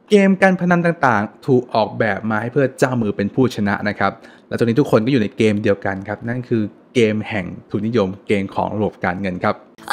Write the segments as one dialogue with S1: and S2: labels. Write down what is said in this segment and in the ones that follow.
S1: เกมการพนันต่างๆถูกออกแบบมาให้เพื่อเจ้ามือเป็นผู้ชนะนะครับและตอนนี้ทุกคนก็อยู่ในเกมเดียวกันครับนั่นคือเกมแห่งทุนนิยมเกมของระบบการเงินครับ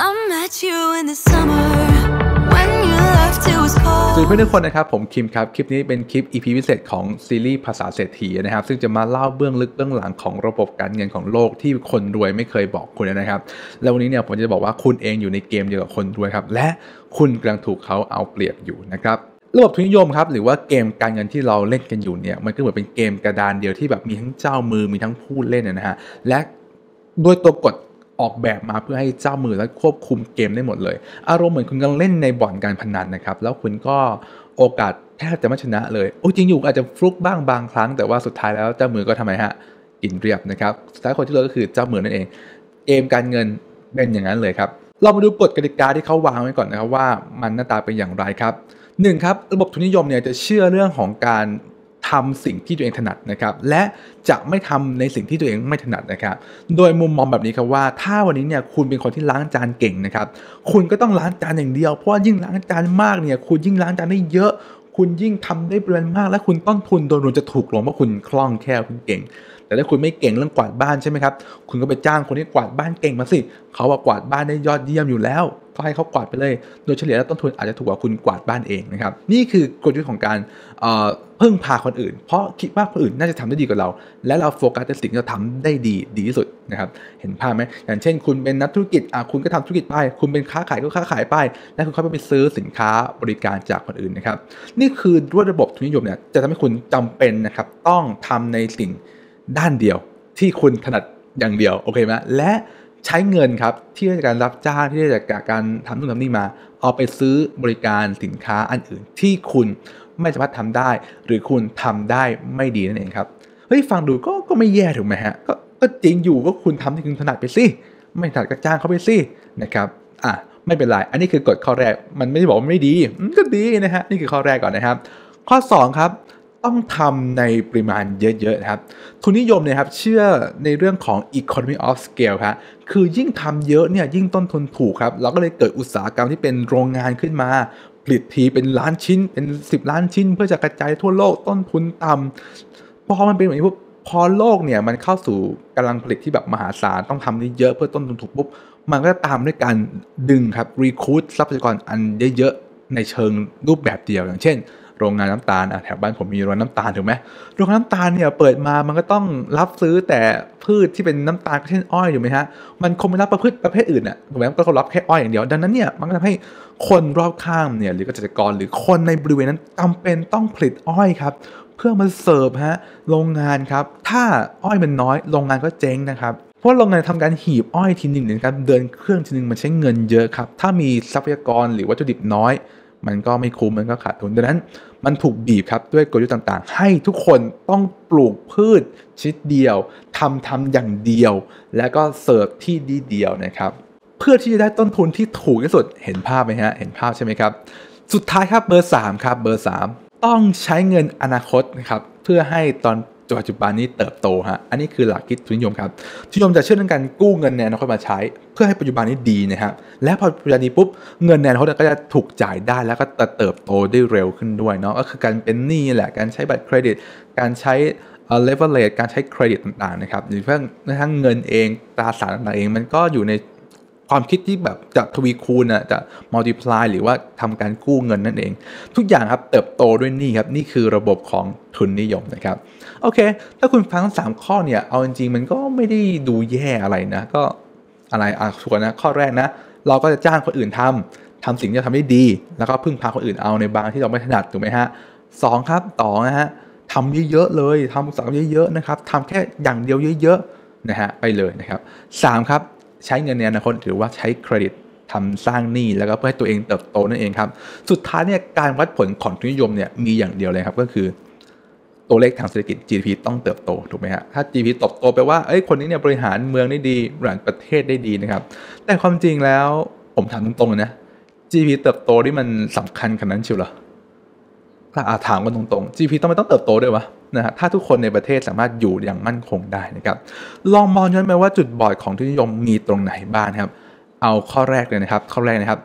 S1: สวัสดีเพื่อนทุกคนนะครับผมคิมครับคลิปนี้เป็นคลิป EP พิเศษของซีรีส์ภาษาเศรษฐีนะครับซึ่งจะมาเล่าเบื้องลึกเบื้องหลังของระบบการเงินของโลกที่คนรวยไม่เคยบอกคุณนะครับแล้ววันนี้เนี่ยผมจะบอกว่าคุณเองอยู่ในเกมเดียวกับคนรวยครับและคุณกำลังถูกเขาเอาเปรียบอยู่นะครับระบบทุนนิยมครับหรือว่าเกมการเงินที่เราเล่นกันอยู่เนี่ยมันก็เหมือนเป็นเกมกระดานเดียวที่แบบมีทั้งเจ้ามือมีทั้งผู้เล่นนะฮะและโดยตัวกฎออกแบบมาเพื่อให้เจ้ามือและควบคุมเกมได้หมดเลยอารมณ์เหมือนคุณกำลังเล่นในบ่อนการพนันนะครับแล้วคุณก็โอกาสแทบจะไม่ชนะเลยโอ้จริงอยู่อาจจะฟลุกบ้างบางครั้งแต่ว่าสุดท้ายแล้วเจ้ามือก็ทำไมฮะกินเรียบนะครับสุดท้ายคนที่เหลือก็คือเจ้ามือนั่นเองเกมการเงินเป็นอย่างนั้นเลยครับเรามาดูกฎกติกาที่เขาวางไว้ก่อนนะครับว่ามันหน้าตาเป็นอย่างไรครับ1ครับระบบทุนนิยมเนี่ยจะเชื่อเรื่องของการทำสิ่งที่ตัวเองถนัดนะครับและจะไม่ทำในสิ่งที่ตัวเองไม่ถนัดนะครับโดยมุมมองแบบนี้ครับว่าถ้าวันนี้เนี่ยคุณเป็นคนที่ล้างจานเก่งนะครับคุณก็ต้องล้างจานอย่างเดียวเพราะว่ายิ่งล้างจานมากเนี่ยคุณยิ่งล้างจานได้เยอะคุณยิ่งทำได้ปริมาณมากและคุณต้นทุนโดยรวมจะถูกลงเพราะคุณคล่องแคล่วคุณเก่งแต่ถ้าคุณไม่เก่งเรื่องกวาดบ้านใช่ไหมครับคุณก็ไปจ้างคนที่กวาดบ้านเก่งมาสิเขากวาดบ้านได้ยอดเยี่ยมอยู่แล้วก็ให้เขากวาดไปเลยโดยเฉลี่ยแล้วต้นทุนอาจจะถูกกว่าคุณกวาดบ้านเองนะครับนี่คือกลยุทธ์ของการพึ่งพาคนอื่นเพราะคิดว่าคนอื่นน่าจะทำได้ดีกว่าเราและเราโฟกัสในสิ่งที่เราทำได้ดีที่สุดนะครับเห็นภาพไหมอย่างเช่นคุณเป็นนักธุรกิจคุณก็ทำธุรกิจไปคุณเป็นค้าขายก็ค้าขายไปและคุณค่อยไปซื้อสินค้าบริการจากคนอื่นนะครับนี่คือด้วยระบบทุนนิยมเนี่ยจะทำให้คุณจำเป็นนะครับต้องทำในสิ่งด้านเดียวที่คุณถนัดอย่างเดียวโอเคไหมและใช้เงินครับที่ได้จากการรับจ้างที่ได้จากการทำนู่นทำนี่มาเอาไปซื้อบริการสินค้าอันอื่นที่คุณไม่สามารถทำได้หรือคุณทำได้ไม่ดีนั่นเองครับเฮ้ยฟังดูก็ไม่แย่ถูกไหมฮะก็จริงอยู่ก็คุณทำที่คุณถนัดไปสิไม่ถนัดก็จ้างเขาไปสินะครับไม่เป็นไรอันนี้คือกฎข้อแรกมันไม่ได้บอกว่าไม่ดีก็ดีนะฮะนี่คือข้อแรกก่อนนะครับข้อ2ครับต้องทำในปริมาณเยอะๆครับทุนนิยมเนี่ยครับเชื่อในเรื่องของ economy of scale ครับคือยิ่งทำเยอะเนี่ยยิ่งต้นทุนถูกครับเราก็เลยเกิดอุตสาหกรรมที่เป็นโรงงานขึ้นมาผลิตทีเป็นล้านชิ้นเป็น10ล้านชิ้นเพื่อจะกระจายทั่วโลกต้นทุนต่ำพอมันเป็นแบบนี้ปุ๊บพอโลกเนี่ยมันเข้าสู่กำลังผลิตที่แบบมหาศาลต้องทำได้เยอะเพื่อต้นทุนถูกปุ๊บมันก็ตามด้วยการดึงครับรีคูดทรัพยากรอันเยอะๆในเชิงรูปแบบเดียวอย่างเช่นโรงงานน้ำตาลแถวบ้านผมมีโรงงานน้ำตาลถูกไหมโรงงานน้ำตาลเนี่ยเปิดมามันก็ต้องรับซื้อแต่พืชที่เป็นน้ำตาลเช่นอ้อยถูกไหมฮะมันคงไม่รับประเภทอื่นถูกไหมก็เขารับแค่อ้อยอย่างเดียวดังนั้นเนี่ยมันก็ทำให้คนรอบข้างเนี่ยหรือเกษตรกรหรือคนในบริเวณนั้นจำเป็นต้องผลิตอ้อยครับเพื่อมาเสิร์ฟโรงงานครับถ้าอ้อยมันน้อยโรงงานก็เจ๊งนะครับเพราะโรงงานทำการหีบอ้อยทีหนึ่งนะครับเดินเครื่องทีหนึ่งมันใช้เงินเยอะครับถ้ามีทรัพยากรหรือวัตถุดิบน้อยมันก็ไม่คุ้มมันก็ขาดทุนดังนั้นมันถูกบีบครับด้วยกลยุทธ์ต่างๆให้ทุกคนต้องปลูกพืชชนิดเดียวทำอย่างเดียวแล้วก็เสิร์ฟที่เดียวนะครับเพื่อที่จะได้ต้นทุนที่ถูกที่สุดเห็นภาพไหมฮะเห็นภาพใช่ไหมครับสุดท้ายครับเบอร์3ครับเบอร์3ต้องใช้เงินอนาคตนะครับเพื่อให้ตอนปัจจุบันนี้เติบโตอันนี้คือหลักคิดทุนนิยมครับทุนนิยมจะเชื่อเรื่องการกู้เงินในอนาคตมาใช้เพื่อให้ปัจจุบันนี้ดีนะครับและพอปัจจุบันนี้ปุ๊บเงินในอนาคตก็จะถูกจ่ายได้แล้วก็เติบโตได้เร็วขึ้นด้วยเนาะก็คือการเป็นหนี้แหละการใช้บัตรเครดิตการใช้leverage การใช้เครดิตต่างๆนะครับหรือเพื่อทั้งเงินเองตราสารต่างๆเองมันก็อยู่ในความคิดที่แบบจะทวีคูณจะ multiply หรือว่าทำการกู้เงินนั่นเองทุกอย่างครับเติบโตด้วยหนี้ครับนี่คือระบบของทุนนิยมนะครับโอเคถ้าคุณฟังทั้ง3ข้อเนี่ยเอาจริงๆมันก็ไม่ได้ดูแย่อะไรนะก็อะไรชัวร์นะข้อแรกนะเราก็จะจ้างคนอื่นทำสิ่งที่เราทำได้ดีแล้วก็พึ่งพาคนอื่นเอาในบางที่เราไม่ถนัดถูกไหมฮะ2ครับต่อนะฮะทำเยอะๆเลยทำอุตสาหกรรมเยอะๆนะครับทำแค่อย่างเดียวเยอะๆนะฮะไปเลยนะครับ3ครับใช้เงินในอนาคตหรือว่าใช้เครดิตทำสร้างหนี้แล้วก็เพื่อให้ตัวเองเติบโตนั่นเองครับสุดท้ายเนี่ยการวัดผลของทุนนิยมเนี่ยมีอย่างเดียวเลยครับก็คือตัวเลขทางเศรษฐกิจ GDP ต้องเติบโตถูกไหมฮะถ้า GDP เติบโตแปลว่าคนนี้เนี่ยบริหารเมืองได้ดีบริหารประเทศได้ดีนะครับแต่ความจริงแล้วผมถามตรงๆนะ GDP เติบโตนี่มันสำคัญขนาดนั้นเชียวเหรอถ้าถามกันตรงๆ GDP ต้องเติบโตด้วยวะนะฮะถ้าทุกคนในประเทศสามารถอยู่อย่างมั่นคงได้นะครับลองมองย้อนไปว่าจุดบอดของทุนนิยมมีตรงไหนบ้างครับเอาข้อแรกเลยนะครับข้อแรกนะครับท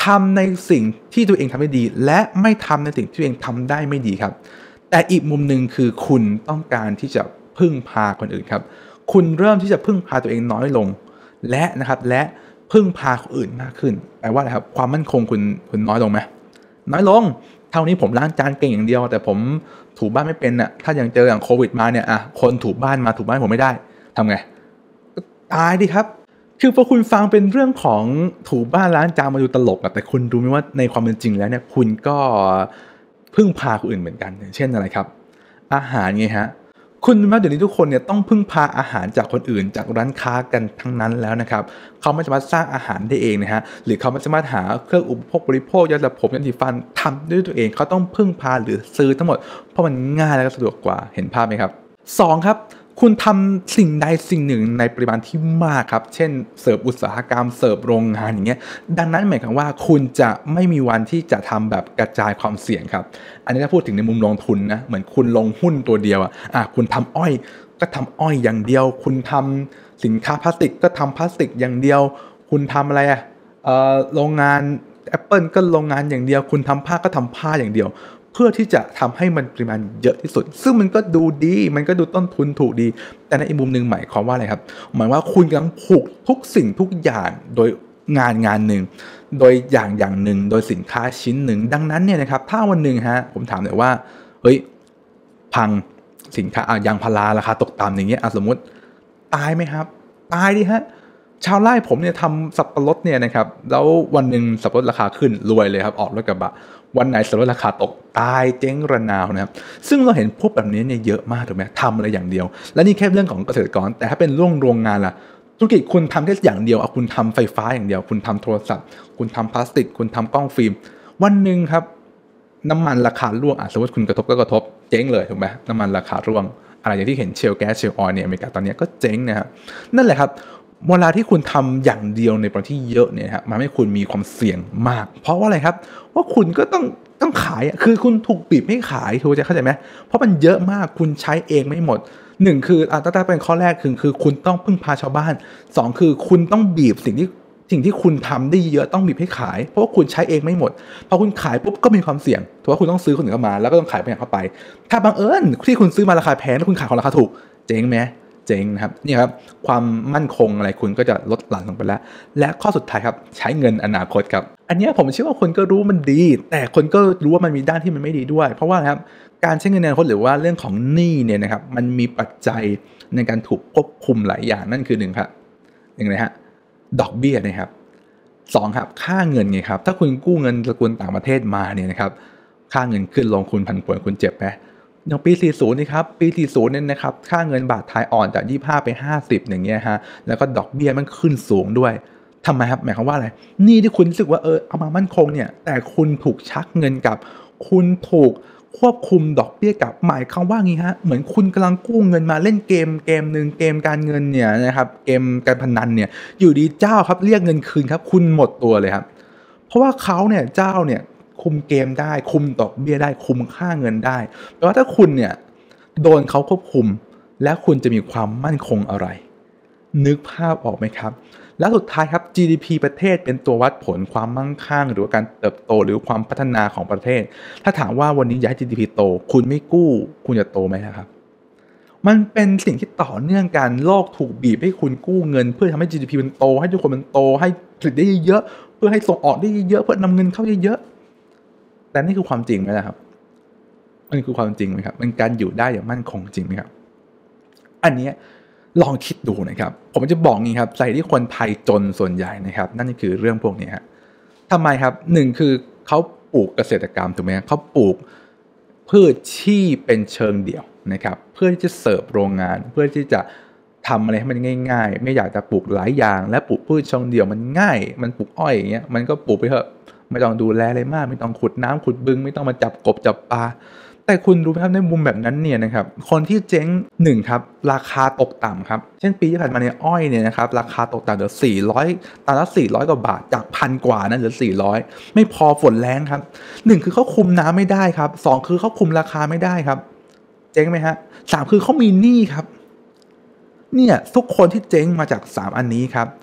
S1: ทำในสิ่งที่ตัวเองทำได้ดีและไม่ทำในสิ่งที่ตัวเองทำได้ไม่ดีครับแต่อีกมุมหนึ่งคือคุณต้องการที่จะพึ่งพาคนอื่นครับคุณเริ่มที่จะพึ่งพาตัวเองน้อยลงและนะครับและพึ่งพาคนอื่นมากขึ้นแปลว่าอะไรครับความมั่นคงคุณน้อยลงไหมน้อยลงเท่านี้ผมล้างจานเก่งอย่างเดียวแต่ผมถูบ้านไม่เป็นน่ะถ้ายังเจออย่างโควิดมาเนี่ยคนถูบ้านผมไม่ได้ทำไงตายดิครับคือพอคุณฟังเป็นเรื่องของถูบ้านล้างจานมาดูตลกแต่คุณรู้ไหมว่าในความเป็นจริงแล้วเนี่ยคุณก็พึ่งพาคนอื่นเหมือนกันเช่นอะไรครับอาหารไงฮะคุณรู้ไหมเดี๋ยวนี้ทุกคนเนี่ยต้องพึ่งพาอาหารจากคนอื่นจากร้านค้ากันทั้งนั้นแล้วนะครับเขาไม่สามารถสร้างอาหารได้เองนะฮะหรือเขาไม่สามารถหาเครื่องอุปโภคบริโภคยาสระผมยาสีฟันทำด้วยตัวเองเขาต้องพึ่งพาหรือซื้อทั้งหมดเพราะมันง่ายและสะดวกกว่าเห็นภาพไหมครับ2ครับคุณทำสิ่งใดสิ่งหนึ่งในปริมาณที่มากครับเช่นเสิร์ฟอุตสาหกรรมเสิร์ฟโรงงานอย่างเงี้ยดังนั้นหมายความว่าคุณจะไม่มีวันที่จะทำแบบกระจายความเสี่ยงครับอันนี้ถ้าพูดถึงในมุมลงทุนนะเหมือนคุณลงหุ้นตัวเดียวคุณทำอ้อยก็ทำอ้อยอย่างเดียวคุณทำสินค้าพลาสติกก็ทำพลาสติกอย่างเดียวคุณทำอะไรโรงงาน Apple ก็โรงงานอย่างเดียวคุณทำผ้าก็ทำผ้าอย่างเดียวเพื่อที่จะทำให้มันปริมาณเยอะที่สุดซึ่งมันก็ดูดีมันก็ดูต้นทุนถูกดีแต่ในอีกมุมหนึ่งหมายความว่าอะไรครับหมายว่าคุณกำลังผูกทุกสิ่งทุกอย่างโดยงานหนึ่งโดยอย่างหนึ่งโดยสินค้าชิ้นหนึ่งดังนั้นเนี่ยนะครับถ้าวันหนึ่งผมถามเลยว่าเฮ้ยพังสินค้ายางพาราราคาตกต่ำอย่างเงี้ยสมมติตายไหมครับตายดิฮะชาวไร่ผมเนี่ยทำสับปะรดเนี่ยนะครับแล้ววันหนึ่งสับปะรดราคาขึ้นรวยเลยครับออกรถกระบะวันไหนสับปะรดราคาตกตายเจ๊งระนาวนะครับซึ่งเราเห็นพวกแบบนี้เนี่ยเยอะมากถูกไหมทำอะไรอย่างเดียวและนี่แค่เรื่องของเกษตรกรแต่ถ้าเป็นโรงงานล่ะธุรกิจคุณทำแค่อย่างเดียวคุณทำไฟฟ้าอย่างเดียวคุณทำโทรศัพท์คุณทำพลาสติกคุณทำกล้องฟิล์มวันหนึ่งครับน้ำมันราคาร่วงสมมติคุณกระทบก็กระทบเจ๊งเลยถูกไหมน้ำมันราคาร่วงอะไรอย่างที่เห็นเชลแก๊สเชลออยล์เนี่ยอเมริกาตอนนี้ก็เจ๊งนะครับนั่นแหละครับเวลาที่คุณทำอย่างเดียวในประเทศที่เยอะเนี่ยครับมันให้คุณมีความเสี่ยงมากเพราะว่าอะไรครับว่าคุณก็ต้องขายคือคุณถูกบีบให้ขายถูกจะเข้าใจไหมเพราะมันเยอะมากคุณใช้เองไม่หมด1คือตั้งแต่เป็นข้อแรกคือคุณต้องพึ่งพาชาวบ้าน2คือคุณต้องบีบสิ่งที่คุณทำได้เยอะต้องบีบให้ขายเพราะว่าคุณใช้เองไม่หมดพอคุณขายปุ๊บก็มีความเสี่ยงถือว่าคุณต้องซื้อคนอื่นเข้ามาแล้วก็ต้องขายไปอย่างเข้าไปถ้าบังเอิญที่คุณซื้อมาราคาแพงแล้วคุณขายของราคาถูกเจ๊งไหมเจ๊งนะครับนี่ครับความมั่นคงอะไรคุณก็จะลดหลั่นลงไปแล้วและข้อสุดท้ายครับใช้เงินอนาคตครับอันนี้ผมเชื่อว่าคนก็รู้มันดีแต่คนก็รู้ว่ามันมีด้านที่มันไม่ดีด้วยเพราะว่าครับการใช้เงินในอนาคตหรือว่าเรื่องของหนี้เนี่ยนะครับมันมีปัจจัยในการถูกควบคุมหลายอย่างนั่นคือ1ครับ1เลยฮะดอกเบี้ยนะครับ2ครับค่าเงินไงครับถ้าคุณกู้เงินสกุลต่างประเทศมาเนี่ยนะครับค่าเงินขึ้นลงคุณผันผวนคุณเจ็บไหมอย่างปี40นี่ครับปี40เนี่ยนะครับค่าเงินบาทไทยอ่อนจาก25ไป50อย่างเงี้ยแล้วก็ดอกเบี้ยมันขึ้นสูงด้วยทำไมครับหมายความว่าอะไรนี่ที่คุณรู้สึกว่าเอามามั่นคงเนี่ยแต่คุณถูกชักเงินกับคุณถูกควบคุมดอกเบี้ยกับหมายความว่างี้เหมือนคุณกำลังกู้เงินมาเล่นเกมนึงเกมการเงินเนี่ยนะครับเกมการพนันเนี่ยอยู่ดีเจ้าครับเรียกเงินคืนครับคุณหมดตัวเลยครับเพราะว่าเขาเนี่ยเจ้าเนี่ยคุมเกมได้คุมดอกเบี้ยได้คุมค่าเงินได้แปลว่าถ้าคุณเนี่ยโดนเขาควบคุมและคุณจะมีความมั่นคงอะไรนึกภาพออกไหมครับและสุดท้ายครับ GDP ประเทศเป็นตัววัดผลความมั่งคั่งหรือว่าการเติบโตหรือความพัฒนาของประเทศถ้าถามว่าวันนี้อยากให้ GDP โตคุณไม่กู้คุณจะโตไหมครับมันเป็นสิ่งที่ต่อเนื่องกันโลกถูกบีบให้คุณกู้เงินเพื่อทำให้ GDP มันโตให้ทุกคนมันโตให้ผลิตได้เยอะเพื่อให้ส่งออกได้เยอะเพื่อนำเงินเข้าเยอะแต่นี่คือความจริงไหมล่ะครับมันคือความจริงไหมครับมันการอยู่ได้อย่างมั่นคงจริงไหมครับอันนี้ลองคิดดูนะครับผมจะบอกงี้ครับใส่ที่คนไทยจนส่วนใหญ่นะครับนั่นคือเรื่องพวกนี้ครับทำไมครับ1คือเขาปลูกเกษตรกรรมถูกไหมเขาปลูกพืชที่เป็นเชิงเดี่ยวนะครับเพื่อที่จะเสิร์ฟโรงงานเพื่อที่จะทำอะไรให้มันง่ายๆไม่อยากจะปลูกหลายอย่างและปลูกพืชเชิงเดี่ยวมันง่ายมันปลูกอ้อยอย่างเงี้ยมันก็ปลูกไปเถอะไม่ต้องดูแลอะไรมากไม่ต้องขุดน้ำขุดบึงไม่ต้องมาจับกบจับปลาแต่คุณรู้ไหมครับในมุมแบบนั้นเนี่ยนะครับคนที่เจ๊ง1ครับราคาตกต่ำครับเช่นปีที่ผ่านมาเนี่ยอ้อยเนี่ยนะครับราคาตกต่ำเหลือ400ตันละ400กว่าบาทจาก1,000 กว่านะเหลือ400ไม่พอฝนแรงครับ1คือเขาคุมน้ำไม่ได้ครับ2คือเขาคุมราคาไม่ได้ครับเจ๊งไหมฮะ3คือเขามีหนี้ครับเนี่ยทุกคนที่เจ๊งมาจาก3อันนี้ครับ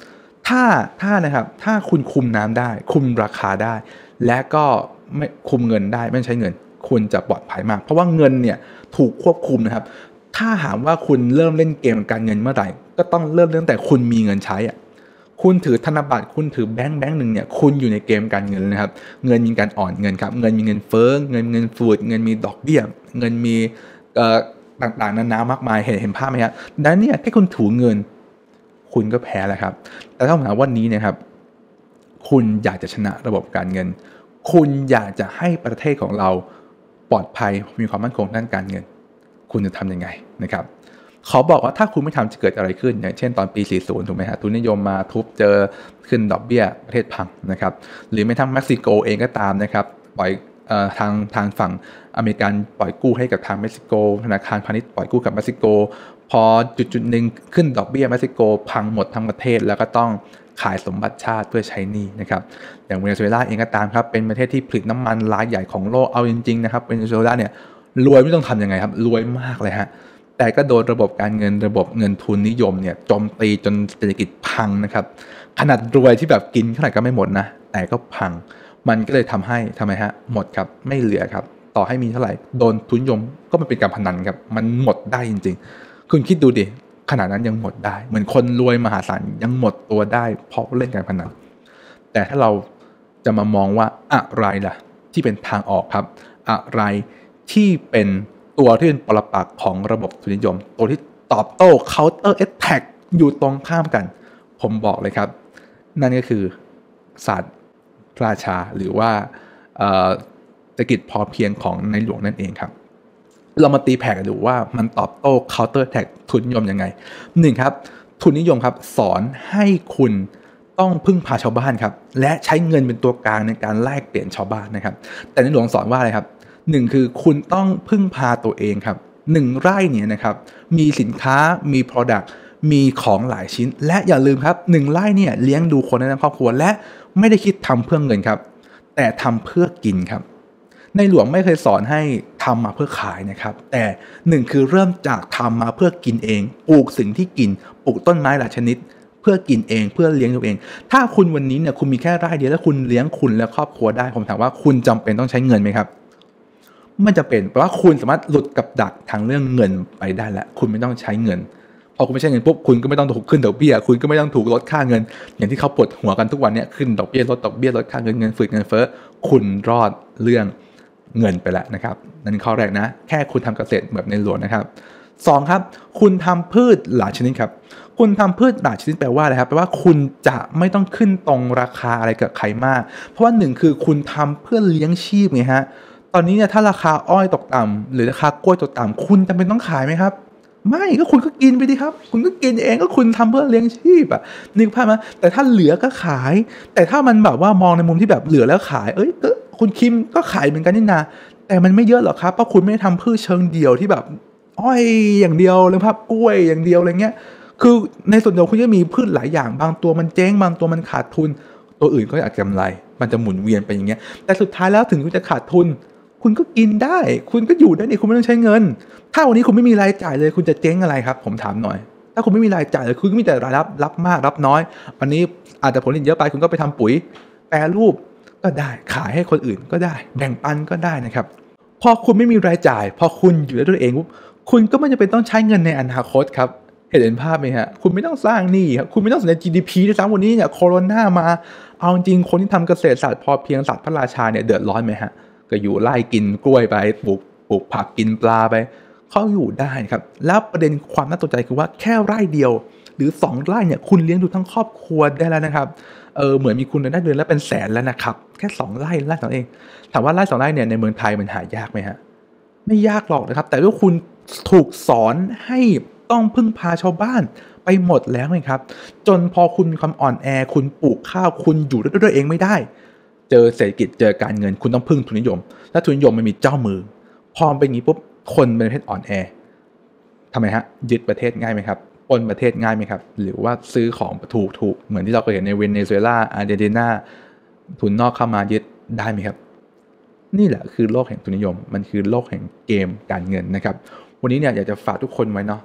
S1: ถ้านะครับถ้าคุณคุมน้ำได้คุมราคาได้และก็ไม่คุมเงินได้ไม่ใช้เงินคุณจะปลอดภัยมากเพราะว่าเงินเนี่ยถูกควบคุมนะครับถ้าถามว่าคุณเริ่มเล่นเกมการเงินเมื่อไหร่ก็ต้องเริ่มตั้งแต่คุณมีเงินใช้อ่ะคุณถือธนบัตรคุณถือแบงค์หนึ่งเนี่ยคุณอยู่ในเกมการเงินนะครับเงินมีการอ่อนเงินครับเงินมีเงินเฟ้อเงินฟูดเงินมีดอกเบี้ยเงินมีต่างๆนานามากมายเห็นภาพไหมครับดังนั้นเนี่ยแค่คุณถือเงินคุณก็แพ้แล้วครับแต่ถ้าผมถามวันนี้นะครับคุณอยากจะชนะระบบการเงินคุณอยากจะให้ประเทศของเราปลอดภัยมีความมั่นคงด้านการเงินคุณจะทำยังไงนะครับขอบอกว่าถ้าคุณไม่ทำจะเกิดอะไรขึ้นอย่างเช่นตอนปี 40 ถูกไหมฮะทุนนิยมมาทุบเจอขึ้นดอกเบี้ยประเทศพังนะครับหรือแม้ทั้งเม็กซิโกเองก็ตามนะครับปล่อยทางฝั่งอเมริกันปล่อยกู้ให้กับทางเม็กซิโกธนาคารพาณิชย์ปล่อยกู้กับเม็กซิโกพอจุดหนึ่งขึ้นดอกเบี้ยเม็กซิโกพังหมดทั้งประเทศแล้วก็ต้องขายสมบัติชาติเพื่อใช้หนี้นะครับอย่างเวเนซุเอลาเองก็ตามครับเป็นประเทศที่ผลิตน้ำมันรายใหญ่ของโลกเอาจริงๆนะครับเวเนซุเอลาเนี่ยรวยไม่ต้องทำยังไงครับรวยมากเลยฮะแต่ก็โดนระบบการเงินระบบเงินทุนนิยมเนี่ยโจมตีจนเศรษฐกิจพังนะครับขนาดรวยที่แบบกินเท่าไหร่ก็ไม่หมดนะแต่ก็พังมันก็เลยทำไมฮะหมดครับไม่เหลือครับต่อให้มีเท่าไหร่โดนทุนนิยมก็มันเป็นการพนันครับมันหมดได้จริงๆคุณคิดดูดิขนาดนั้นยังหมดได้เหมือนคนรวยมหาศาลยังหมดตัวได้เพราะเล่นการพนันแต่ถ้าเราจะมามองว่าอะไรล่ะที่เป็นทางออกครับอะไรที่เป็นตัวที่เป็นปรปักษ์ของระบบทุนนิยมตัวที่ตอบโต้ counter attack อยู่ตรงข้ามกันผมบอกเลยครับนั่นก็คือศาสตร์พระราชาหรือว่าเศรษฐกิจพอเพียงของในหลวงนั่นเองครับเรามาตีแผ่กันดูว่ามันตอบโต้ counter attack ทุนนิยมยังไงหนึ่งครับทุนนิยมครับสอนให้คุณต้องพึ่งพาชาวบ้านครับและใช้เงินเป็นตัวกลางในการแลกเปลี่ยนชาวบ้านนะครับแต่ในหลวงสอนว่าอะไรครับหนึ่งคือคุณต้องพึ่งพาตัวเองครับ1 ไร่เนี่ยนะครับมีสินค้ามี product มีของหลายชิ้นและอย่าลืมครับ1 ไร่เนี่ยเลี้ยงดูคนในครอบครัวและไม่ได้คิดทำเพื่อเงินครับแต่ทำเพื่อกินครับในหลวงไม่เคยสอนให้ทำมาเพื่อขายนะครับแต่1คือเริ่มจากทำมาเพื่อกินเองปลูกสิ่งที่กินปลูกต้นไม้หลายชนิดเพื่อกินเองเพื่อเลี้ยงตัวเองถ้าคุณวันนี้เนี่ยคุณมีแค่ไร่เดียวแล้วคุณเลี้ยงคุณและครอบครัวได้ผมถามว่าคุณจำเป็นต้องใช้เงินไหมครับไม่จำเป็นเพราะว่าคุณสามารถหลุดกับดักทางเรื่องเงินไปได้แล้วคุณไม่ต้องใช้เงินพอคุณไม่ใช้เงินปุ๊บคุณก็ไม่ต้องถูกขึ้นดอกเบี้ยคุณก็ไม่ต้องถูกลดค่าเงินอย่างที่เขาปวดหัวกันทุกวันนี้ขึ้นดอกเบี้ยลดดอกเบี้ยลดค่าเงินฝืดเงินเฟ้อคุณรอดเรื่องเงินไปแล้วนะครับนั่นข้อแรกนะแค่คุณทำเกษตรแบบในหลวงนะครับ2ครับคุณทำพืชหลายชนิดครับคุณทำพืชหลายชนิดแปลว่าอะไรครับแปลว่าคุณจะไม่ต้องขึ้นตรงราคาอะไรกับใครมากเพราะว่า1คือคุณทำเพื่อเลี้ยงชีพไงฮะตอนนี้เนี่ยถ้าราคาอ้อยตกต่ำหรือราคากล้วยตกต่ำคุณจำเป็นต้องขายไหมครับไม่ก็คุณก็กินไปดิครับคุณก็กินเองก็คุณทำเพื่อเลี้ยงชีพอ่ะนึกภาพไหมแต่ถ้าเหลือก็ขายแต่ถ้ามันแบบว่ามองในมุมที่แบบเหลือแล้วขายก็คุณคิมก็ขายเหมือนกันนี่นาแต่มันไม่เยอะหรอกครับเพราะคุณไม่ได้ทำพืชเชิงเดี่ยวที่แบบอ้อยอย่างเดียวหรือภาพกล้วยอย่างเดียวอะไรเงี้ยคือในส่วนเดียวคุณจะมีพืชหลายอย่างบางตัวมันเจ๊งบางตัวมันขาดทุนตัวอื่นก็อาจจะกำไรมันจะหมุนเวียนไปอย่างเงี้ยแต่สุดท้ายแล้วถึงคุณจะขาดทุนคุณก็กินได้คุณก็อยู่ได้นี่คุณไม่ต้องใช้เงินถ้าวันนี้คุณไม่มีรายจ่ายเลยคุณจะเจ๊งอะไรครับผมถามหน่อยถ้าคุณไม่มีรายจ่ายเลยคุณก็มีแต่รายรับมากรับน้อยวันนี้อาจจะผลผลิตเยอะไปคุณก็ไปทำปุ๋ยแปรรูปก็ได้ขายให้คนอื่นก็ได้แบ่งปันก็ได้นะครับพอคุณไม่มีรายจ่ายพอคุณอยู่ได้ด้วยเองปุ๊บคุณก็ไม่จำเป็นต้องใช้เงินในอนาคตครับเห็นภาพไหมฮะคุณไม่ต้องสร้างหนี้ครับคุณไม่ต้องสนใจ GDP ด้วยซ้ำวันนี้เนี่ยโควิดมาเอาจริงคนที่ทำเกษตรศาสตร์พอเพียงศาสตร์พระราชาเนี่ยเดือดร้อนไหมฮะก็อยู่ไล่กินกล้วยไปปลูกผักกินปลาไปเขาอยู่ได้ครับแล้วประเด็นความน่าสนใจคือว่าแค่ไร่เดียวหรือ2 ไร่เนี่ยคุณเลี้ยงดูทั้งครอบครัวได้แล้วนะครับเหมือนมีคุณได้เดือนละเป็นแสนแล้วนะครับแค่2 ไร่2เองถามว่าไร่2 ไร่เนี่ยในเมืองไทยมันหายากไหมฮะไม่ยากหรอกนะครับแต่ว่าคุณถูกสอนให้ต้องพึ่งพาชาวบ้านไปหมดแล้วไงครับจนพอคุณมีความอ่อนแอคุณปลูกข้าวคุณอยู่ด้วยเองไม่ได้เจอเศรษฐกิจเจอการเงินคุณต้องพึ่งทุนนิยมและทุนนิยมมันมีเจ้ามือพอเป็นอย่างนี้ปุ๊บคนเป็นประเทศอ่อนแอทำไมฮะยึดประเทศง่ายไหมครับปล้นประเทศง่ายไหมครับหรือว่าซื้อของถูกเหมือนที่เราเคยเห็นในเวเนซุเอลาอาร์เจนตินาทุนนอกเข้ามายึดได้ไหมครับนี่แหละคือโลกแห่งทุนนิยมมันคือโลกแห่งเกมการเงินนะครับวันนี้เนี่ยอยากจะฝากทุกคนไว้เนาะ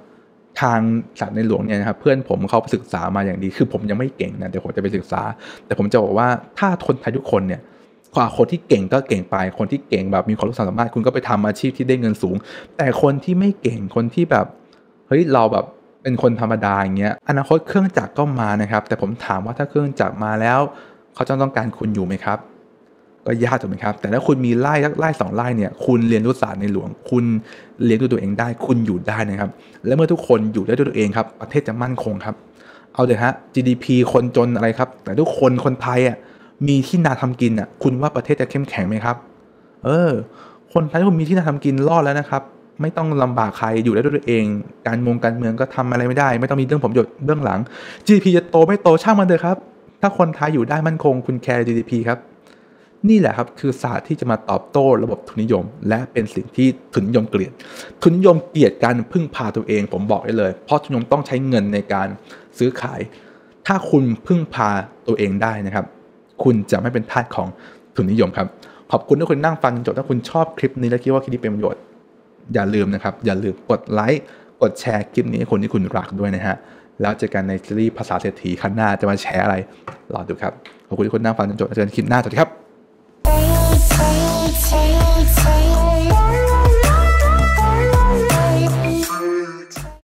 S1: ทางศาสตร์ในหลวงเนี่ยนะครับเพื่อนผมเขาไปศึกษามาอย่างดีคือผมยังไม่เก่งนะเดี๋ยวผมจะไปศึกษาแต่ผมจะบอกว่าถ้าคนไทยทุกคนเนี่ยคนที่เก่งก็เก่งไปคนที่เก่งแบบมีความรู้ความสามารถคุณก็ไปทำอาชีพที่ได้เงินสูงแต่คนที่ไม่เก่งคนที่แบบเฮ้ยเราแบบเป็นคนธรรมดาอย่างเงี้ยอนาคตเครื่องจักรก็มานะครับแต่ผมถามว่าถ้าเครื่องจักรมาแล้วเขาจะต้องการคุณอยู่ไหมครับก็ยากถูกไหมครับแต่ถ้าคุณมีไร่สักไร่2ไร่เนี่ยคุณเรียนรู้ศาสตร์ในหลวงคุณเลี้ยงดูตัวเองได้คุณอยู่ได้นะครับและเมื่อทุกคนอยู่ได้ด้วยตัวเองครับประเทศจะมั่นคงครับเอาเลยฮะ GDP คนจนอะไรครับแต่ทุกคนคนไทยอ่ะมีที่นาทำกินอ่ะคุณว่าประเทศจะเข้มแข็งไหมครับเออคนไทยทุกคนมีที่นาทำกินรอดแล้วนะครับไม่ต้องลำบากใครอยู่ได้ด้วยตัวเองการเมืองก็ทำอะไรไม่ได้ไม่ต้องมีเรื่องผลประโยชน์เบื้องหลัง GDP จะโตไม่โตช่างมันเถอะครับถ้าคนไทยอยู่ได้มั่นคงคุณแคร์ GDP ครับนี่แหละครับคือศาสตร์ที่จะมาตอบโต้ระบบทุนนิยมและเป็นสิ่งที่ทุนนิยมเกลียดทุนนิยมเกลียดการพึ่งพาตัวเองผมบอกได้เลยเพราะทุนนิยมต้องใช้เงินในการซื้อขายถ้าคุณพึ่งพาตัวเองได้นะครับคุณจะไม่เป็นทาสของทุนนิยมครับขอบคุณที่คุณนั่งฟังจนจบถ้าคุณชอบคลิปนี้และคิดว่าคลิปนี้เป็นประโยชน์อย่าลืมนะครับอย่าลืมกดไลค์กดแชร์คลิปนี้ให้คนที่คุณรักด้วยนะฮะแล้วเจอกันในซีรีส์ภาษาเศรษฐีครั้งหน้าจะมาแชร์อะไรรอดูครับขอบคุณที่คุณนั่งฟังจนจบแล้วเจอกันคลิปหน้าสวัสดีครับ